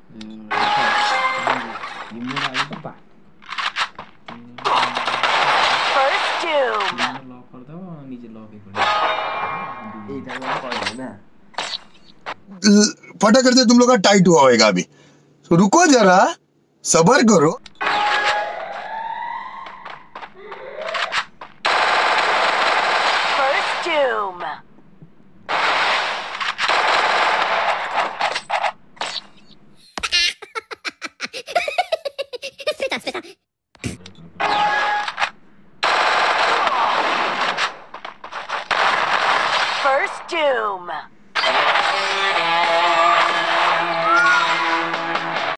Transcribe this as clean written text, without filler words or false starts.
First doom. फटा करते तुम लोग का टाइट हुआ होगा अभी, तो रुको जरा, सबर करो। First doom. First doom.